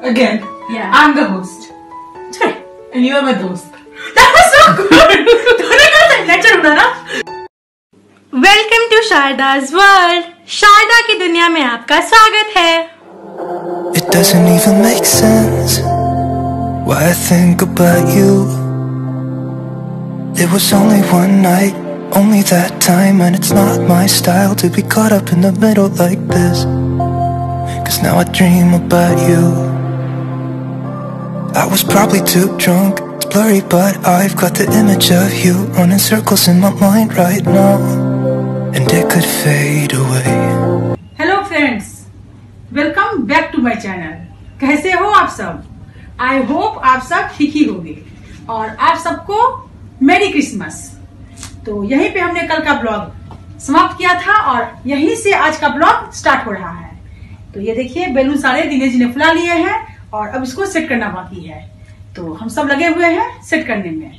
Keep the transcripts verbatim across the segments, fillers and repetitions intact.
Again. Yeah. I'm the host. And you are my dost. That was so good. तूने कहा lecture होना ना? Welcome to Sharda's World. Sharda की दुनिया में आपका स्वागत है. It doesn't even make sense why I think about you. It was only one night, only that time, and it's not my style to be caught up in the middle like this. Cause now I dream about you. I was probably too drunk, it's blurry, but I've got the image of you running circles in my mind right now, and it could fade away. Hello friends, welcome back to my channel. कैसे हो आप सब? I hope आप सब ठीक ही होंगे और आप सबको मेरी क्रिसमस। तो यहीं पे हमने कल का ब्लॉग समाप्त किया था और यहीं से आज का ब्लॉग स्टार्ट हो रहा है। तो ये देखिए बैलून सारे दिनेश जी ने फुला लिए हैं और अब इसको सेट करना बाकी है। तो हम सब लगे हुए हैं सेट करने में।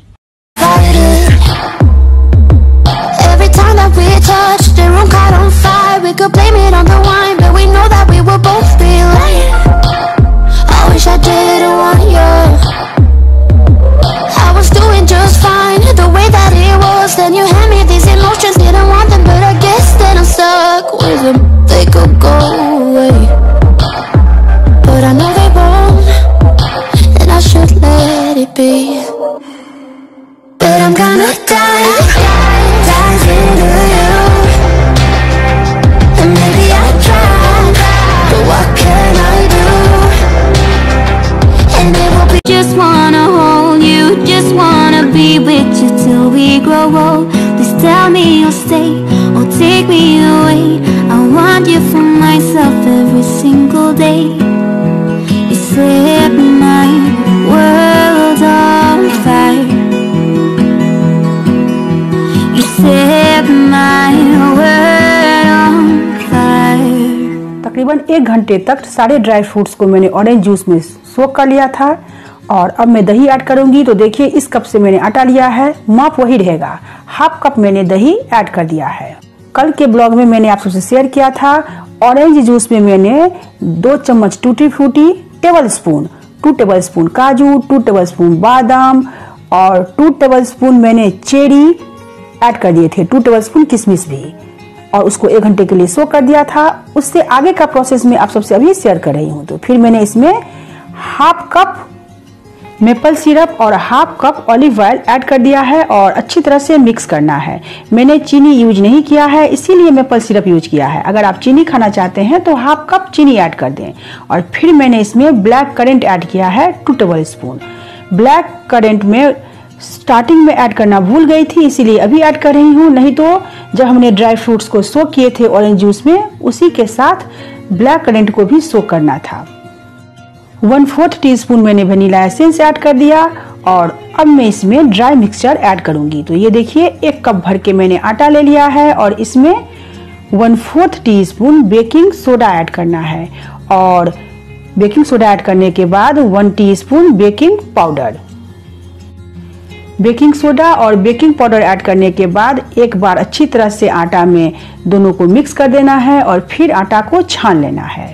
Every time that we touch, the room caught on fire. We could blame it on the wine, but we know that we were both be lying. I wish I didn't want you. I was doing just fine, the way that it was. Then you hand me these emotions, didn't want them, but I guess that I'm stuck with them. They could go away, but I know they won't, and I should let it be. But I'm gonna die, die, dive into you. And maybe I try, but what can I do? And it will be just wanna hold you, just wanna be with you till we grow old. Please tell me you'll stay, or take me away. I want you for myself every single day. You set my world on fire. You set my world on fire. तकरीबन एक घंटे तक सारे dry fruits को मैंने orange juice में सोक कर लिया था और अब मैं दही ऐड करूंगी। तो देखिए इस कप से मैंने आटा लिया है, माप वही रहेगा, हाफ कप मैंने दही ऐड कर दिया है। कल के ब्लॉग में मैंने आप सबसे शेयर किया था ऑरेंज जूस में मैंने दो चम्मच tutti frutti, tablespoon two tablespoon काजू, टू टेबल स्पून बादाम और टू टेबल स्पून मैंने चेरी ऐड कर दिए थे, टू टेबल स्पून किशमिश भी, और उसको एक घंटे के लिए सोक कर दिया था। उससे आगे का प्रोसेस में आप सबसे अभी शेयर कर रही हूँ। तो फिर मैंने इसमें हाफ कप मेपल सिरप और half cup olive oil add कर दिया है और अच्छी तरह से मिक्स करना है। मैंने चीनी यूज नहीं किया है, इसीलिए मेपल सिरप यूज किया है। अगर आप चीनी खाना चाहते हैं तो हाफ कप चीनी ऐड कर दें। और फिर मैंने इसमें ब्लैक करेंट ऐड किया है two tablespoon. Black currant में स्टार्टिंग में ऐड करना भूल गई थी, इसीलिए अभी ऐड कर रही हूँ। नहीं तो जब हमने ड्राई फ्रूट्स को सोक किए थे ऑरेंज जूस में, उसी के साथ ब्लैक करेंट को भी सोक करना था। वन फोर्थ टी स्पून मैंने वनीला एसेंस ऐड कर दिया और अब मैं इसमें ड्राई मिक्सचर ऐड करूंगी। तो ये देखिए एक कप भर के मैंने आटा ले लिया है और इसमें one fourth teaspoon baking soda add करना है और बेकिंग सोडा ऐड करने के बाद one teaspoon baking powder. Baking soda और बेकिंग पाउडर ऐड करने के बाद एक बार अच्छी तरह से आटा में दोनों को मिक्स कर देना है और फिर आटा को छान लेना है।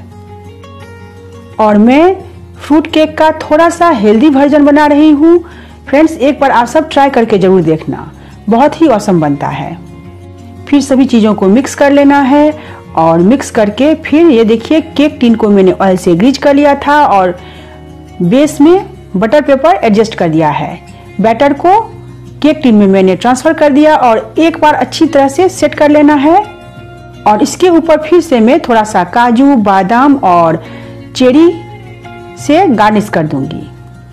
और मैं फ्रूट केक का थोड़ा सा हेल्दी वर्जन बना रही हूँ। फ्रेंड्स एक बार आप सब ट्राई करके जरूर देखना, बहुत ही औसम बनता है। फिर सभी चीज़ों को मिक्स कर लेना है और मिक्स करके फिर ये देखिए केक टिन को मैंने ऑयल से ग्रीज कर लिया था और बेस में बटर पेपर एडजस्ट कर दिया है। बैटर को केक टिन में मैंने ट्रांसफर कर दिया और एक बार अच्छी तरह से सेट कर लेना है। और इसके ऊपर फिर से मैं थोड़ा सा काजू, बादाम और चेरी से गार्निश कर दूंगी।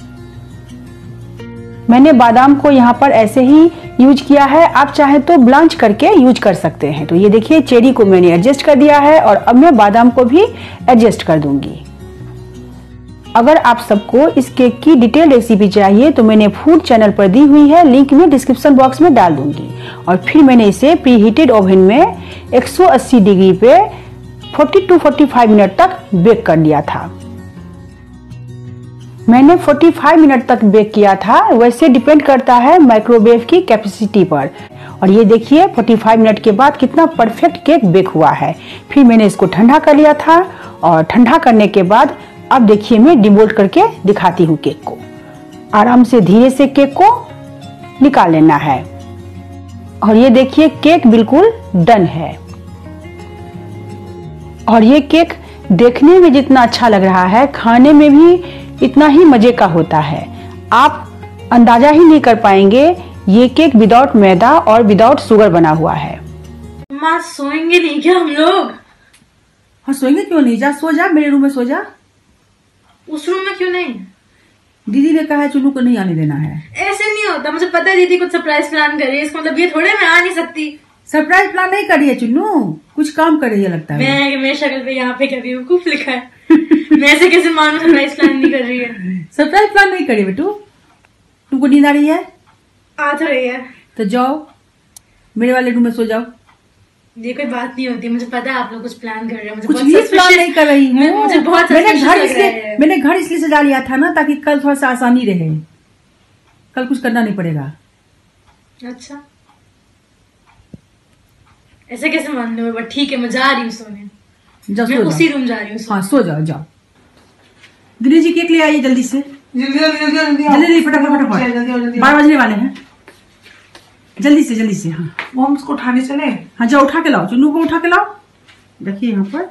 मैंने बादाम को यहाँ पर ऐसे ही यूज किया है, आप चाहे तो ब्लांच करके यूज कर सकते हैं। तो ये देखिए चेरी को मैंने एडजस्ट कर दिया है और अब मैं बादाम को भी एडजस्ट कर दूंगी। अगर आप सबको इस केक की डिटेल रेसिपी चाहिए तो मैंने फूड चैनल पर दी हुई है, लिंक में डिस्क्रिप्शन बॉक्स में डाल दूंगी। और फिर मैंने इसे प्री हीटेड ओवन में एक सौ अस्सी डिग्री पे चालीस टू पैंतालीस मिनट तक बेक कर लिया था। मैंने पैंतालीस मिनट तक बेक किया था, वैसे डिपेंड करता है माइक्रोवेव की कैपेसिटी पर। और ये देखिए पैंतालीस मिनट के बाद कितना परफेक्ट केक बेक हुआ है। फिर मैंने इसको ठंडा कर लिया था और ठंडा करने के बाद अब देखिए मैं डिमोल्ड करके दिखाती हूँ केक को। आराम से धीरे से केक को निकाल लेना है और ये देखिए केक बिल्कुल डन है। और ये केक देखने में जितना अच्छा लग रहा है खाने में भी इतना ही मजे का होता है। आप अंदाजा ही नहीं कर पाएंगे ये केक विदाउट मैदा और विदाउट शुगर बना हुआ है। माँ सोएंगे नहीं क्या हम लोग? हाँ सोएंगे क्यों नहीं, जा सो जा, मेरे रूम में सो जा। उस रूम में क्यों नहीं? दीदी ने कहा है चुन्नू को नहीं आने देना है। ऐसे नहीं होता, मुझे पता है दीदी कुछ सरप्राइज प्लान कर रही है, इसका मतलब ये थोड़े मैं आ नहीं सकती। सरप्राइज प्लान नहीं कर रही है चुन्नू, कुछ काम कर रही है लगता है। मैं मेरे शक्ल पे यहाँ पे क्या बेवकूफ लिखा है। मैं ऐसे कैसे मानूं सरप्राइज प्लान नहीं कर रही है? सरप्राइज प्लान नहीं करी बेटू, तुमको नींद आ रही है? आ तो रही है। तो जाओ मेरे वाले रूम में सो जाओ। ये कोई बात नहीं होती, मुझे पता है आप लोग कुछ प्लान कर रहे हैं। मुझे कुछ भी प्लान नहीं कर रही हूँ, मुझे बहुत मैंने suspicious घर लग इसलिए रहा है। मैंने घर इसलिए सजा लिया था ना ताकि कल थोड़ा सा आसानी रहे, कल कुछ करना नहीं पड़ेगा। अच्छा ऐसे कैसे मान लो? बट ठीक है मैं जा रही हूँ सोने। जाओ मैं सो उसी जाओ। रूम जा रही हूँ। हाँ सो जाओ जाओ। दिनेश जी केक ले आइए जल्दी से, जल्दी जल्दी जल्दी जल्दी जल्दी जल्दी फटाफट फटाफट, बारह बजने वाले हैं, जल्दी से जल्दी से। हाँ वो हम उसको उठाने चले। हाँ जाओ उठा के लाओ, चुन्नू को उठा के लाओ। देखिए यहाँ पर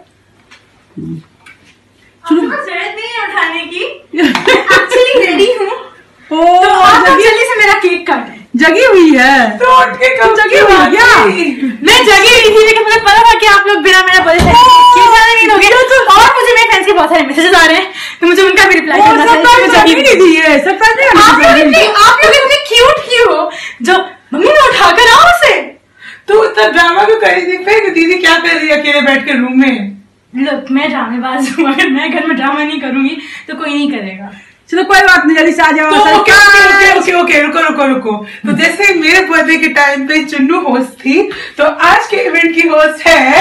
चुन्नू जरूरत नहीं है उठाने की, एक्चुअली रेडी हूँ। ओ तो आप लोग जगी जल्दी से मेरा केक काटें। जगी हुई है तो उठ के तुम जगी हुई है क्या? मैं जगी हुई थी लेकिन मुझे पता था कि आप लोग बिना मेरा बोले केक जाने नहीं दोगे। और मुझे मेरे फ्रेंड्स के बहुत सारे मैसेजेस आ रहे हैं तो मुझे उनका भी रिप्लाई करना था। सरप्राइज जगी नहीं दी है, सरप्राइज नहीं आप आना लोग इतने आप लोग इतने क्यूट क्यों हो? जो मम्मी ने उठाकर आओ उसे। तू इतना ड्रामा क्यों कर रही थी? फिर दीदी क्या कर रही है अकेले बैठ के रूम में? लुक मैं ड्रामेबाज हूँ, अगर मैं घर में ड्रामा नहीं करूंगी तो कोई नहीं करेगा। चलो कोई बात नहीं, जल्दी से आ जाओ। तो ओके ओके ओके ओके रुको रुको रुको। तो जैसे मेरे बर्थडे के टाइम पे चुन्नू होस्ट थी, तो आज के इवेंट की होस्ट है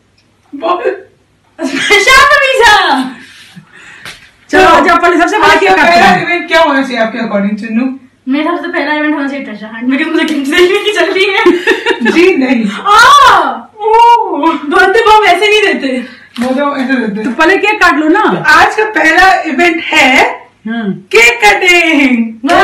चलो आ जाओ, पहले सबसे बड़ा केक काटते पहला हैं। इवेंट क्या होना चाहिए आपके अकॉर्डिंग चुन्नू? मेरा सबसे पहला इवेंट होना चाहिए ट्रेजर हंट, लेकिन मुझे गिफ्ट देने की चल रही है। जी नहीं, बर्थडे बॉम्ब ऐसे नहीं देते। वो तो ऐसे देते तो हैं। पहले केक काट लो ना। तो आज का पहला इवेंट है केक कटिंग।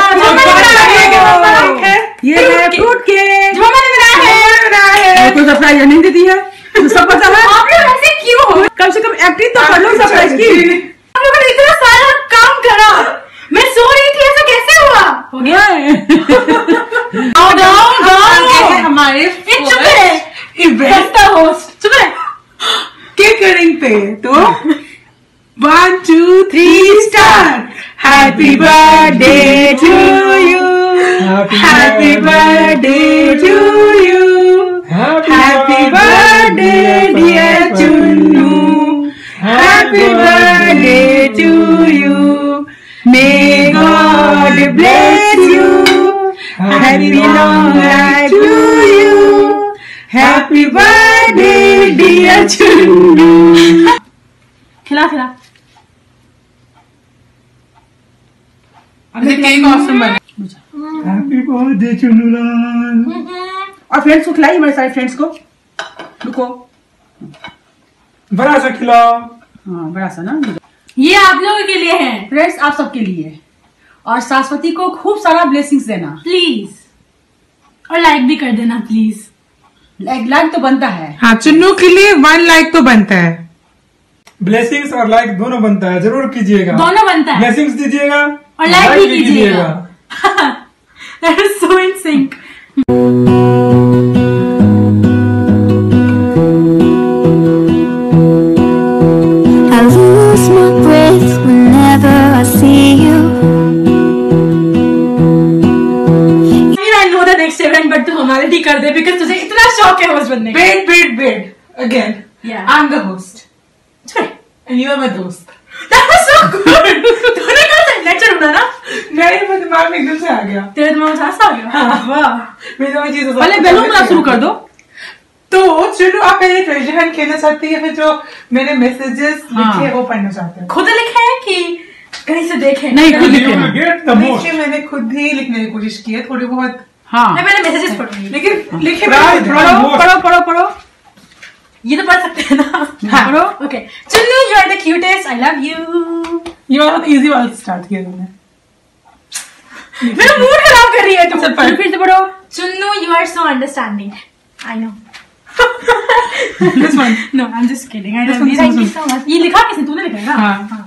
ये है फ्रूट केक, जो मैंने बनाया है। कोई सरप्राइज नहीं देती है, तो सब पता है। आप लोग ऐसे क्यों हो? कम से कम एक्टिंग तो कर लो सरप्राइज की। आप लोगों ने इतना सारा काम करा, मैं सो रही थी, ऐसा कैसे हुआ? हो गया। आओ जाओ जाओ हमारे चुप है इवेंट होस्ट, चुप है। केक कटिंग पे तो one two three start. Happy birthday to you, happy birthday to you, happy birthday dear Chunnu, happy birthday to you, may God bless you, happy long life to you, happy birthday dear Chunnu. खिला खिला cake awesome बना। Happy birthday Chunnulal. और friends को खिलाई, हमारे सारे friends को। रुको, बड़ा सा खिलाओ। हाँ बड़ा सा ना। ये आप लोगों के लिए है फ्रेंड्स आप सबके लिए, और सरस्वती को खूब सारा ब्लेसिंग्स देना प्लीज, और लाइक भी कर देना प्लीज। लाइक लाइक तो बनता है। हाँ चुन्नू के लिए वन लाइक तो बनता है। ब्लेसिंग्स और लाइक दोनों बनता है, जरूर कीजिएगा। दोनों बनता है ब्लेसिंग्स दीजिएगा और लाइक भी कीजिएगा। That is so in sync. I lose my breath whenever I see you. I know the next event, but तू formality कर दे because तुझे इतना शौक है होस्ट बनने का। Wait, wait, wait. Again. Yeah. I'm the host. And you are my दोस्त. That was so good. तूने कहा था लेक्चर होना ना? नहीं, मेरे दिमाग में एकदम से आ गया। तेरे दिमाग में सांस आ गया? हाँ। वाह। मेरे दिमाग में चीज़ पहले बैलून वाला शुरू कर दो। तो चलो आप पहले ट्रेजर हंट खेलना चाहती है, फिर जो मैंने मैसेजेस हाँ। लिखे हैं वो पढ़ना चाहते हैं? खुद लिखे हैं कि कहीं से देखे? नहीं, खुद You लिखे will हैं। get the most. लिखे मैंने खुद ही लिखने की कोशिश की है, थोड़ी बहुत। हाँ मैं पहले मैसेजेस पढ़ूंगी। लेकिन लिखे Try मैंने- that. पढ़ो पढ़ो पढ़ो पढ़ो। ये तो पढ़ सकते हैं ना? हाँ। पढ़ो। Okay, Chunnu you are the cutest, I love you. ये वाला इजी वाला स्टार्ट किया तुमने। मेरा मूड खराब कर रही है तुम। चल पढ़। फिर से पढ़ो। Chunnu you are so understanding, I know. This one. No, I'm just kidding. I This love one, you. this Thank one, you so much. ये लिखा किसने? तूने लिखा है ना? हाँ।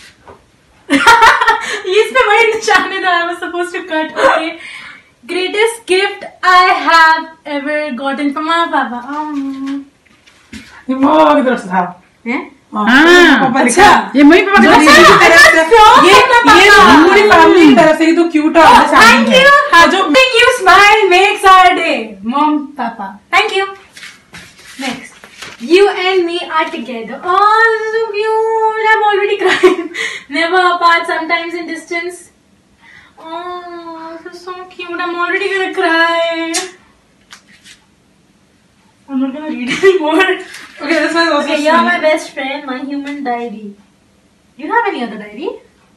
ये इस पे बड़े निशाने थे. I was supposed to cut. Okay. Greatest gift I have ever gotten from my papa. Um, ये मम्मा की तरफ से था। हैं? हाँ, पापा लिखा। ये मम्मी पापा जो के दीदी की तरफ से, ये ये पूरी फैमिली की तरफ से ये तो क्यूट है। Thank you. हाँ, जो make you smile makes our day. Mom, papa. Thank you. Next. You and me are together. Oh, this is so cute. I'm already crying. Never apart, sometimes in distance. Oh, this is so cute. I'm already gonna cry. I'm not gonna read anymore. Okay, this one is also Okay, you're my sweet. best friend, my human diary. You have any other diary?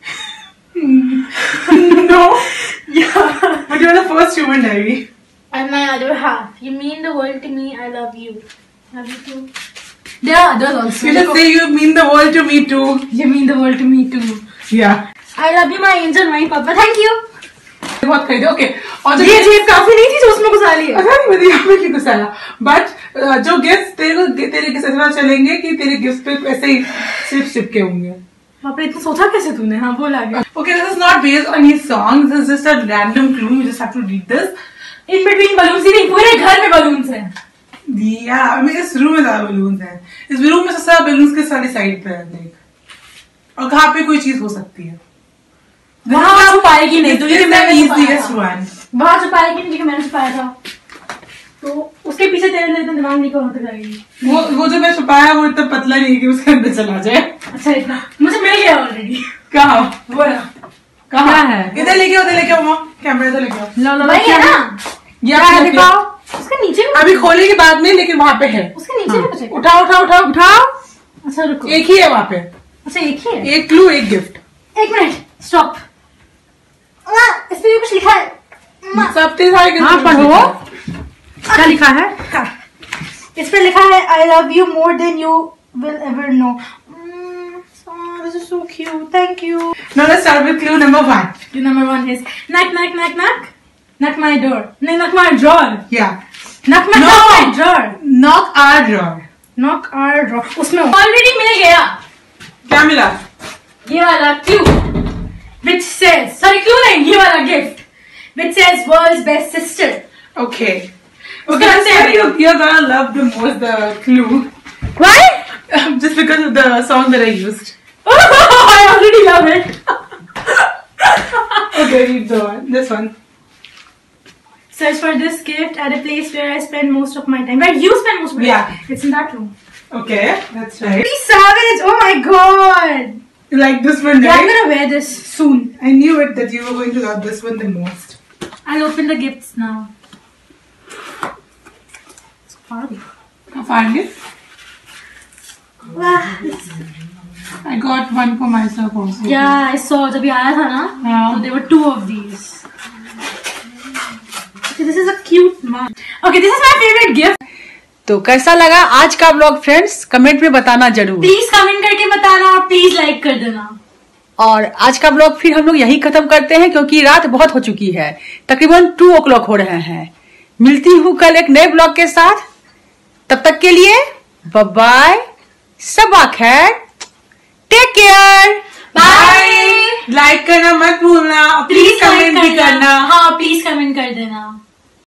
No, Yeah. but you're the first human diary. And my other half. You mean the world to me. I love you. Love you too. There are others also. You just say you mean the world to me too. You mean the world to me too. Yeah. I love you, my angel, my papa. Thank you. बहुत खरीदे। Okay, और जो ये जेब काफी नहीं थी जो उसमें घुसा ली है. पता नहीं मुझे यहाँ पे क्यों घुसाया, बट जो गिफ्ट तेरे को तेरे गिफ्ट इतना चलेंगे कि तेरे गिफ्ट पे ऐसे ही सिर्फ चिपके होंगे। बाप रे, इतना सोचा कैसे तूने? हाँ, बोल आगे. Okay, this is not based on his songs. This is just a random clue. You just have to read this. In between balloons ही नहीं, पूरे घर में balloons हैं. Yeah, I mean, इस रूम में ज्यादा बलून्स हैं। इस रूम में सबसे बलून्स के सारी साइड पे है, देख। और कहाँ पे कोई चीज हो सकती है? वहाँ छुपाएगी नहीं, तो ये This is मैंने the छुपाया easiest था. one. वहाँ छुपाएगी नहीं, क्योंकि मैंने छुपाया था. तो उसके पीछे तेरे लिए इतना दिमाग नहीं होता जाएगी. वो वो जो मैं छुपाया वो इतना पतला नहीं है कि उसके अंदर चला जाए। अच्छा, इतना मुझे मिल गया ऑलरेडी. कहाँ? वो ना कहाँ है? इधर लेके आओ, इधर लेके आओ, माँ कैमरा इधर लेके आओ। लो लो वही है ना. ये आप दिखाओ। उसके नीचे भी- अभी खोलेगी बाद में, लेकिन वहाँ पे है। उसके नीचे भी कुछ है. उठाओ उठाओ उठाओ उठाओ। अच्छा रुको. एक ही है वहाँ पे। अच्छा, एक ही है. एक क्लू, एक गिफ्ट। एक मिनट, स्टॉप. इस पे भी कुछ लिखा है. सब तेरे सारे हाँ, पढ़ो। क्या लिखा है? इस पे लिखा है I love you more than you will ever know. This is so cute. Thank you. Now let's start with clue number one. Clue number one is knock knock knock knock knock my door. No, knock my drawer. Yeah. Knock my, No. knock my drawer. Knock our drawer. Knock our drawer. उसमें already मिल गया. क्या मिला? ये वाला clue which says sorry clue नहीं, ये वाला gift which says world's best sister. Okay. उसका Okay, let's answer say है. you, you're gonna love the most the clue. Why? Just because of the song that I used. I already love it. Okay, read the one. This one. Search for this gift at a place where I spend most of my time. Where you spend most of my Yeah. time. It's in that room. Okay, that's right. Pretty savage. Oh my god. You like this one, Yeah, I'm right? gonna wear this soon. I knew it that you were going to love this one the most. I'll open the gifts now. It's hard. I find it. Wow. I got one for myself also. Yeah, I saw जब ये आया था ना, हाँ. so there were two of these. Okay, this is a cute mug. Okay, this is my favorite gift. तो कैसा लगा आज का ब्लॉग फ्रेंड्स? कमेंट में बताना जरूर। Please कमेंट करके बताना और प्लीज लाइक कर देना. और आज का ब्लॉग फिर हम लोग यही खत्म करते हैं क्योंकि रात बहुत हो चुकी है, तकरीबन टू ओ क्लॉक हो रहे हैं। मिलती हूँ कल एक नए ब्लॉग के साथ, तब तक के लिए बाय बाय, सबा खैर, टेक केयर, Bye. Like करना मत भूलना। Please